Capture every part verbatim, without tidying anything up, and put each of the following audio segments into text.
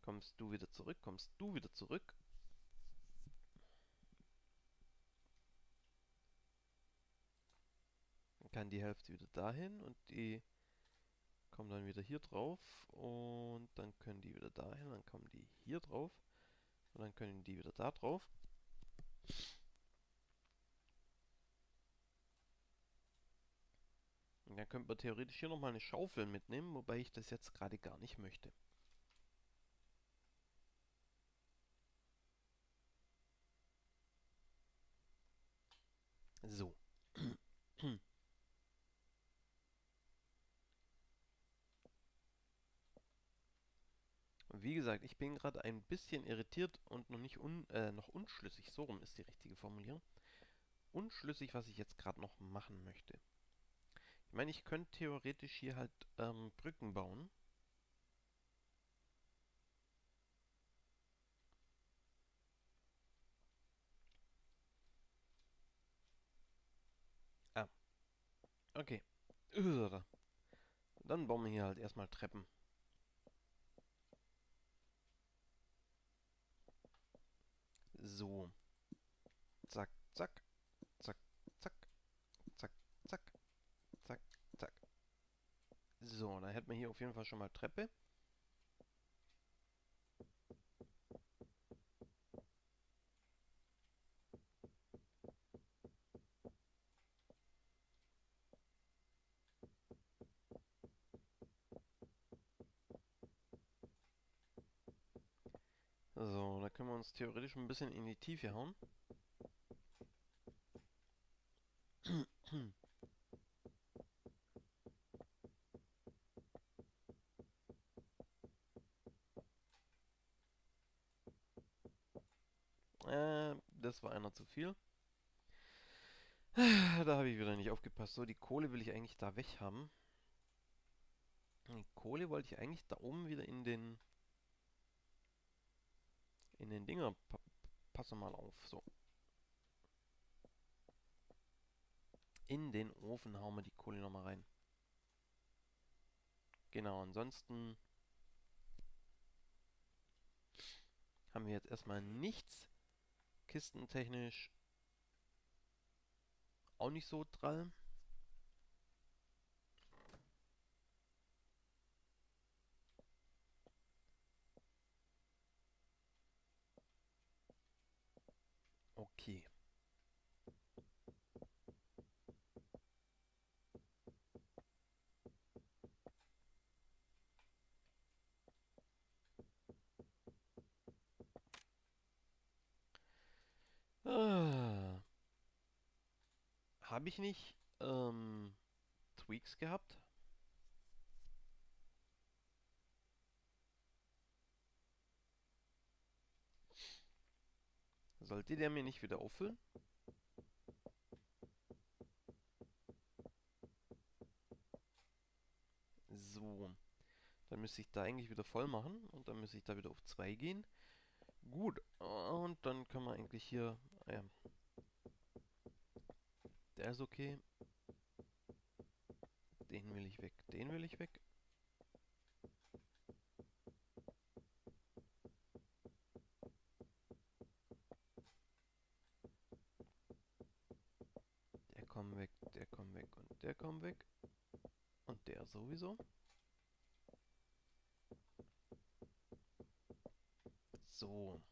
Kommst du wieder zurück? Kommst du wieder zurück? Dann kann die Hälfte wieder dahin und die kommen dann wieder hier drauf. Und dann können die wieder dahin, dann kommen die hier drauf. Und dann können die wieder da drauf. Und dann könnte man theoretisch hier nochmal eine Schaufel mitnehmen, wobei ich das jetzt gerade gar nicht möchte. So. Wie gesagt, ich bin gerade ein bisschen irritiert und noch nicht un, äh, noch unschlüssig, so rum ist die richtige Formulierung. Unschlüssig, was ich jetzt gerade noch machen möchte. Ich meine, ich könnte theoretisch hier halt ähm, Brücken bauen. Ah, okay. Dann bauen wir hier halt erstmal Treppen. So. Zack, zack, zack, zack, zack, zack, zack, zack. So, dann hätten wir hier auf jeden Fall schon mal Treppe. So, da können wir uns theoretisch ein bisschen in die Tiefe hauen. äh, das war einer zu viel. Da habe ich wieder nicht aufgepasst. So, die Kohle will ich eigentlich da weg haben. Die Kohle wollte ich eigentlich da oben wieder in den in den Dinger. Pa passe mal auf. So. In den Ofen hauen wir die Kohle nochmal rein. Genau, ansonsten haben wir jetzt erstmal nichts. Kistentechnisch auch nicht so drall. Okay. Ah, habe ich nicht ähm, Tweaks gehabt? Sollte der mir nicht wieder auffüllen? So. Dann müsste ich da eigentlich wieder voll machen und dann müsste ich da wieder auf zwei gehen. Gut. Und dann können wir eigentlich hier... Ah ja, der ist okay. Den will ich weg. Den will ich weg. Der kommt weg, der kommt weg und der kommt weg. Und der sowieso. So.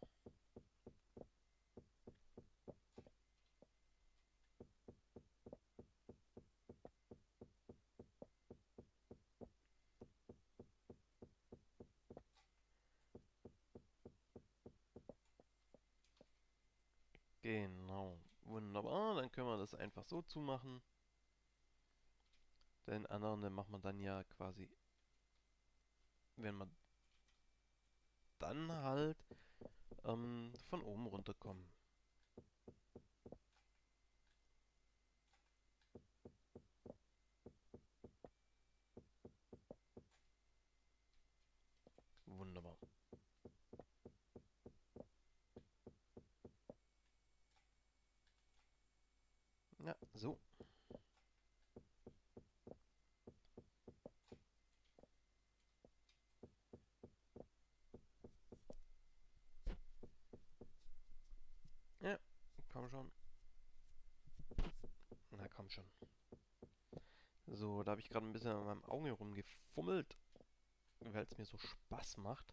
Genau. Wunderbar. Dann können wir das einfach so zumachen. Den anderen, den macht man dann ja quasi, wenn man dann halt ähm, von oben runterkommen. Wunderbar. Ja, so. So, da habe ich gerade ein bisschen an meinem Auge rumgefummelt, weil es mir so Spaß macht.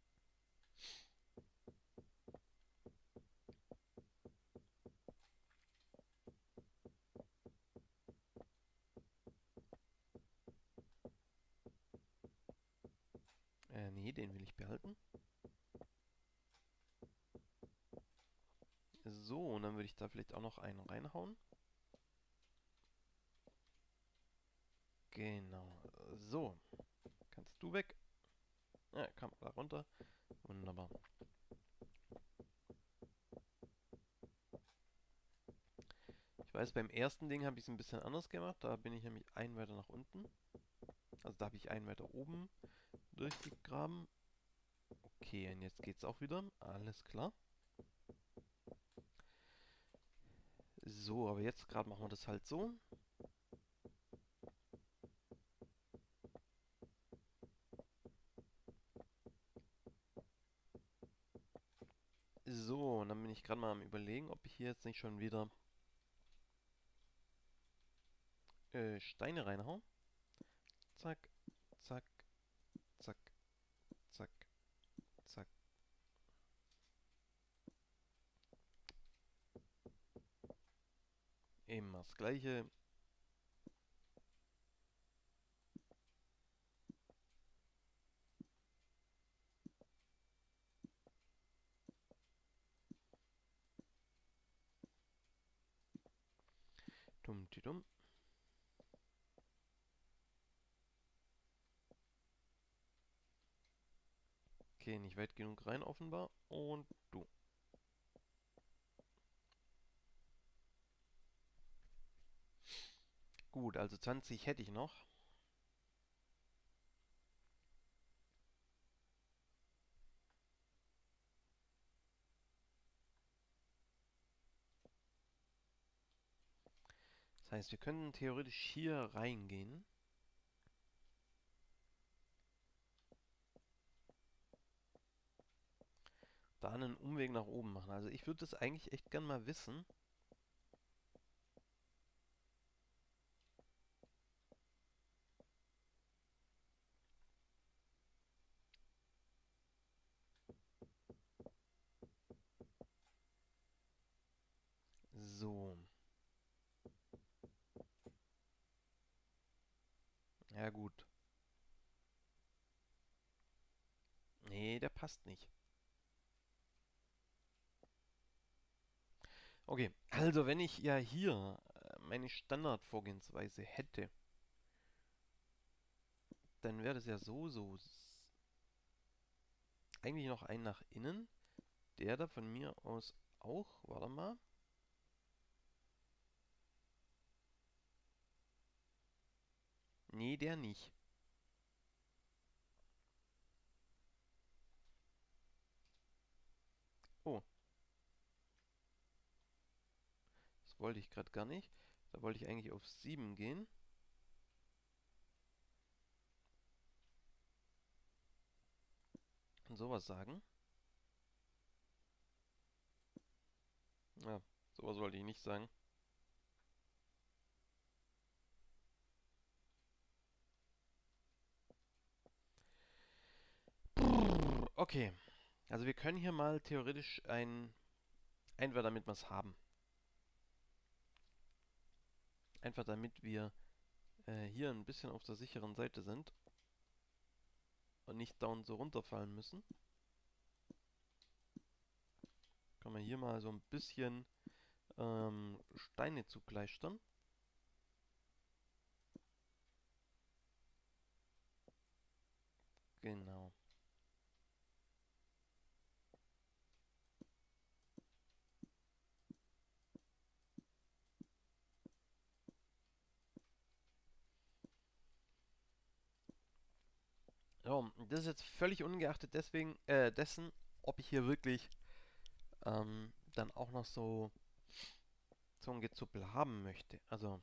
Äh, nee, den will ich behalten. So, und dann würde ich da vielleicht auch noch einen reinhauen. Genau. So, kannst du weg. Ja, komm, da runter. Wunderbar. Ich weiß, beim ersten Ding habe ich es ein bisschen anders gemacht. Da bin ich nämlich einen weiter nach unten. Also da habe ich einen weiter oben durchgegraben. Okay, und jetzt geht's auch wieder. Alles klar. So, aber jetzt gerade machen wir das halt so. So, und dann bin ich gerade mal am Überlegen, ob ich hier jetzt nicht schon wieder äh, Steine reinhau. Zack, zack, zack, zack, zack. Immer das Gleiche. Dumm, die dumm. Okay, nicht weit genug rein offenbar. Und du. Gut, also zwanzig hätte ich noch. Das heißt, wir können theoretisch hier reingehen. Da einen Umweg nach oben machen. Also ich würde das eigentlich echt gern mal wissen. So. Ja gut. Nee, der passt nicht. Okay, also wenn ich ja hier äh, meine Standardvorgehensweise hätte, dann wäre das ja so, so. Eigentlich noch ein nach innen. Der da von mir aus auch. Warte mal. Nee, der nicht. Oh, das wollte ich gerade gar nicht. Da wollte ich eigentlich auf sieben gehen. Und sowas sagen. Ja, sowas wollte ich nicht sagen. Okay, also wir können hier mal theoretisch ein Einfach damit wir es haben. Einfach damit wir äh, hier ein bisschen auf der sicheren Seite sind und nicht down so runterfallen müssen. Kann man hier mal so ein bisschen ähm, Steine zukleistern. Genau. So, das ist jetzt völlig ungeachtet deswegen, äh, dessen, ob ich hier wirklich ähm, dann auch noch so, so ein Gezuppel haben möchte. Also,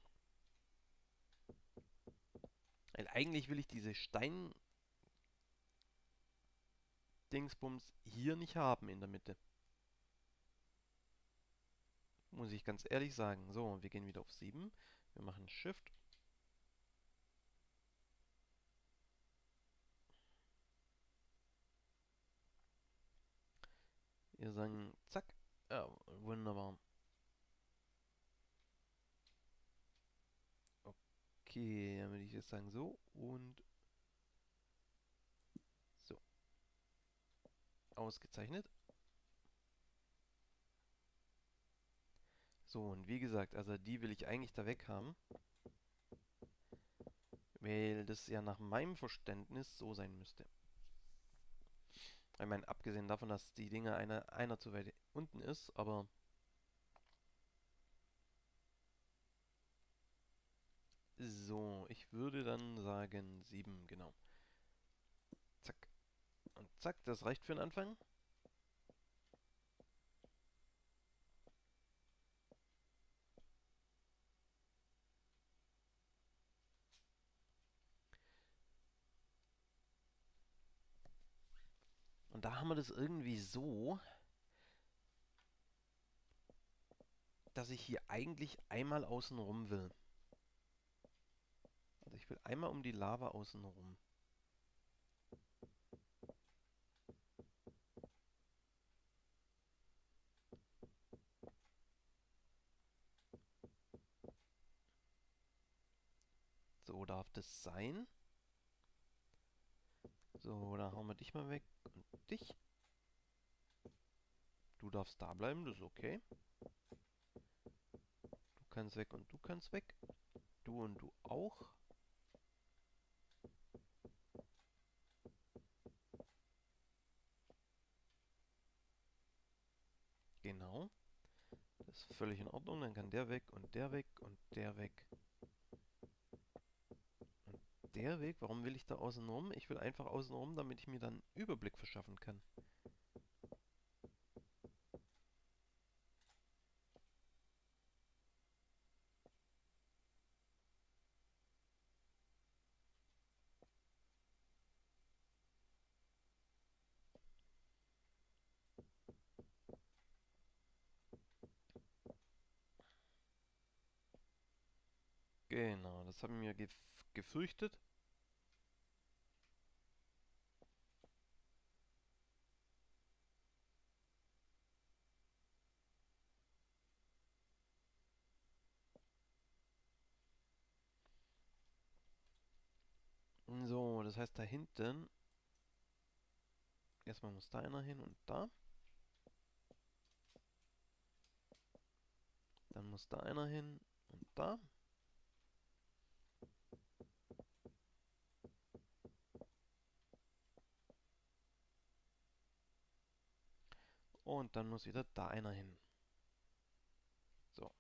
weil eigentlich will ich diese Stein-Dingsbums hier nicht haben in der Mitte. Muss ich ganz ehrlich sagen. So, wir gehen wieder auf sieben. Wir machen Shift. Ihr sagen, zack. Ja, wunderbar. Okay, dann würde ich jetzt sagen so und so. Ausgezeichnet. So, und wie gesagt, also die will ich eigentlich da weg haben. Weil das ja nach meinem Verständnis so sein müsste. Ich meine, abgesehen davon, dass die Dinge einer, einer zu weit unten ist, aber so, ich würde dann sagen sieben, genau. Zack. Und zack, das reicht für den Anfang. Und da haben wir das irgendwie so, dass ich hier eigentlich einmal außen rum will. Also ich will einmal um die Lava außen rum. So darf das sein. So, da hauen wir dich mal weg und dich. Du darfst da bleiben, das ist okay. Du kannst weg und du kannst weg. Du und du auch. Genau. Das ist völlig in Ordnung. Dann kann der weg und der weg und der weg. Und der weg, warum will ich da außen rum? Ich will einfach außen rum, damit ich mir dann einen Überblick verschaffen kann. Genau, das habe ich mir gef gefürchtet. So, das heißt da hinten. Erstmal muss da einer hin und da. Dann muss da einer hin und da. Und dann muss wieder da einer hin. So.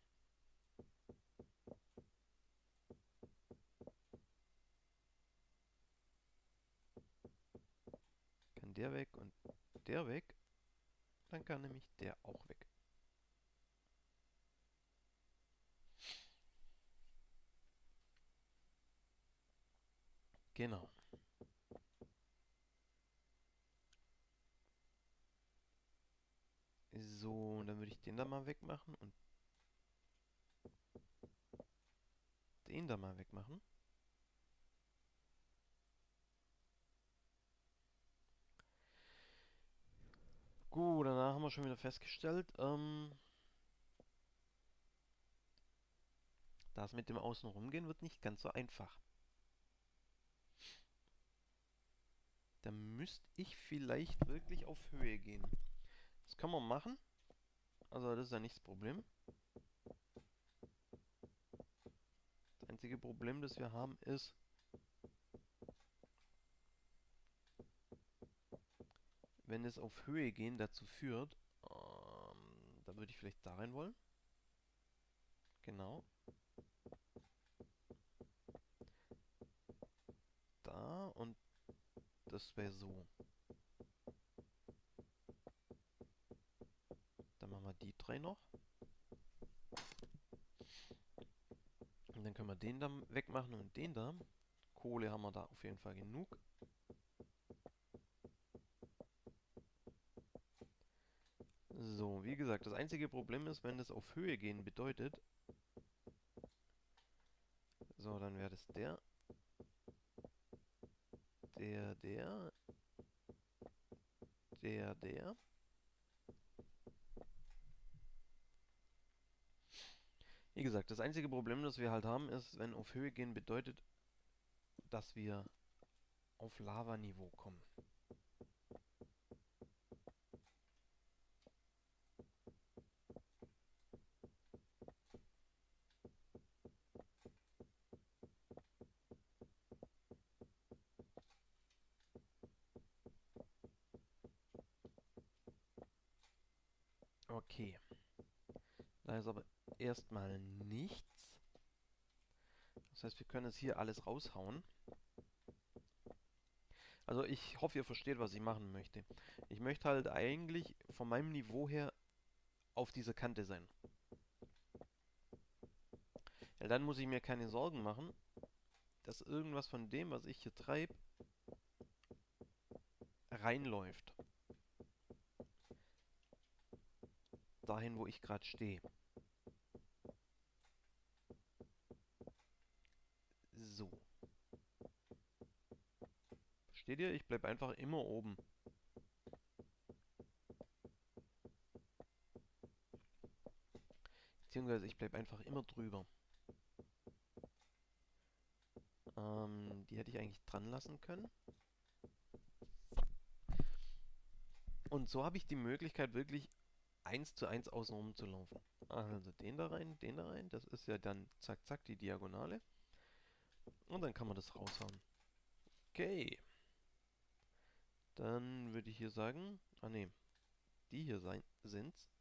Kann der weg und der weg. Dann kann nämlich der auch weg. Genau. So, dann würde ich den da mal wegmachen und den da mal wegmachen. Gut, danach haben wir schon wieder festgestellt, ähm, das mit dem Außenrumgehen wird nicht ganz so einfach. Da müsste ich vielleicht wirklich auf Höhe gehen. Das können wir machen. Also das ist ja nicht das Problem. Das einzige Problem, das wir haben, ist, wenn es auf Höhe gehen dazu führt, ähm, da würde ich vielleicht da rein wollen. Genau. Da und das wäre so. Dann machen wir die drei noch. Und dann können wir den da wegmachen und den da. Kohle haben wir da auf jeden Fall genug. So, wie gesagt, das einzige Problem ist, wenn das auf Höhe gehen bedeutet. So, dann wäre das der. Der, der. Der, der. Wie gesagt, das einzige Problem, das wir halt haben, ist, wenn auf Höhe gehen bedeutet, dass wir auf Lavaniveau kommen. Okay, da ist aber erstmal nichts. Das heißt, wir können jetzt hier alles raushauen. Also ich hoffe, ihr versteht, was ich machen möchte. Ich möchte halt eigentlich von meinem Niveau her auf dieser Kante sein. Ja, dann muss ich mir keine Sorgen machen, dass irgendwas von dem, was ich hier treibe, reinläuft. Dahin, wo ich gerade stehe. So. Versteht ihr? Ich bleibe einfach immer oben. Beziehungsweise ich bleibe einfach immer drüber. Ähm, die hätte ich eigentlich dran lassen können. Und so habe ich die Möglichkeit, wirklich eins zu eins außenrum zu laufen. Also den da rein, den da rein. Das ist ja dann zack, zack, die Diagonale. Und dann kann man das raushauen. Okay. Dann würde ich hier sagen, ah ne, die hier sein, sind's.